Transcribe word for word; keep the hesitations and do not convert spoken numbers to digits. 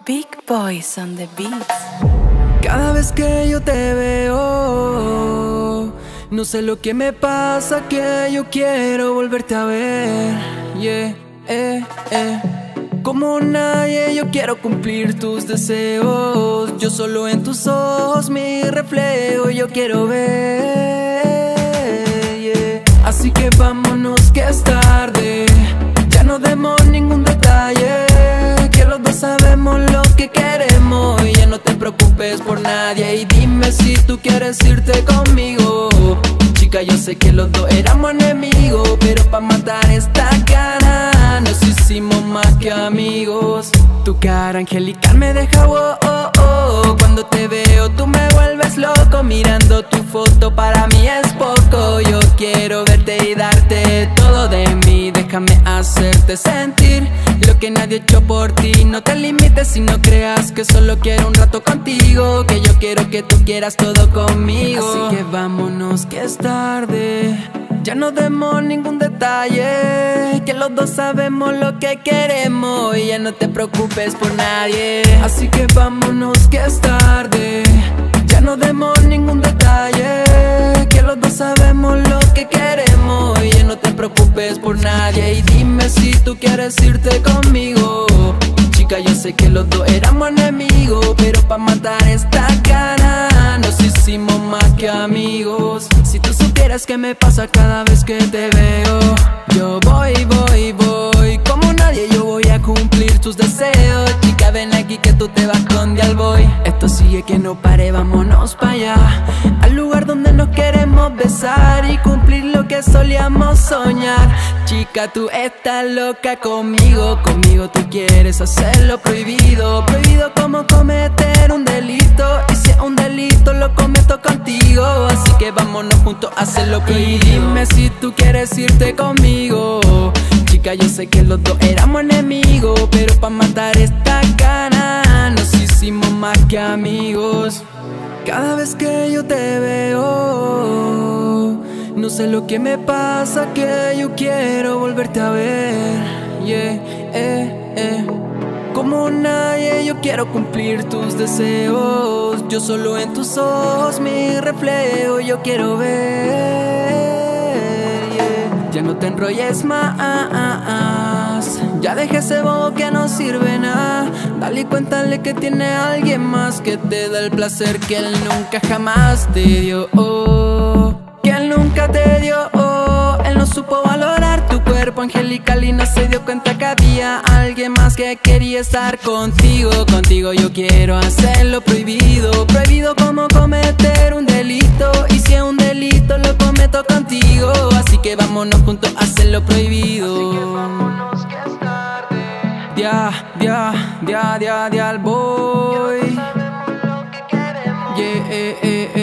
Big Boys on the beats. Cada vez que yo te veo, no sé lo que me pasa, que yo quiero volverte a ver. Yeah, eh, eh. Como nadie yo quiero cumplir tus deseos. Yo solo en tus ojos mi reflejo yo quiero ver, yeah. Así que vámonos que es tarde, ya no demos ningún detalle, que los dos sabemos lo que queremos. Y ya no te preocupes por nadie y dime si tú quieres irte conmigo. Chica, yo sé que los dos éramos enemigos, pero pa' matar esta cara nos hicimos más que amigos. Tu cara angelical me deja oh, oh, oh. Cuando te veo tú me vuelves loco. Mirando tu foto para mí es poco. Yo quiero verte y darte todo de mí. Déjame hacerte sentir lo que nadie ha hecho por ti. No te limites y no creas que solo quiero un rato contigo, que yo quiero que tú quieras todo conmigo. Así que vámonos que es tarde, ya no demos ningún detalle, que los dos sabemos lo que queremos. Y ya no te preocupes por nadie. Así que vámonos que es tarde, ya no demos ningún detalle, que los dos sabemos lo que queremos. Y ya no te preocupes por nadie y dime si tú quieres irte conmigo. Chica, yo sé que los dos éramos enemigos, pero pa' matar esta cara nos hicimos más que amigos. Si tú supieras qué me pasa cada vez que te veo, yo voy, voy, voy. Como nadie yo voy a cumplir tus deseos. Chica, ven aquí que tú te vas con Dial Boy. Esto sigue que no pare, vámonos pa' allá, al lugar donde nos queremos besar y cumplir lo que solíamos soñar. Chica, tú estás loca conmigo, conmigo tú quieres hacer lo prohibido. Prohibido como cometer un delito, y si es un delito lo cometo contigo. Así que vámonos juntos a hacer lo prohibido. Y dime si tú quieres irte conmigo. Chica, yo sé que los dos éramos enemigos, pero pa' matar esta gana nos hicimos más que amigos. Cada vez que yo te veo, no sé lo que me pasa, que yo quiero volverte a ver. Yeah, eh, eh. Como nadie yo quiero cumplir tus deseos. Yo solo en tus ojos mi reflejo yo quiero ver, yeah. Ya no te enrolles más, ya deja ese bobo que no sirve nada. Dale y cuéntale que tiene alguien más que te da el placer que él nunca jamás te dio, oh. Que él nunca te dio, oh. Él no supo valorar tu cuerpo angelical y no se dio cuenta que había alguien más que quería estar contigo. Contigo yo quiero hacer lo prohibido. Prohibido como cometer un delito, y si es un delito lo cometo contigo. Así que vámonos juntos a hacer lo prohibido. Así que vámonos que es tarde. Dia, dia, dia, dia, Dial Boy. Yeah, eh, eh, eh.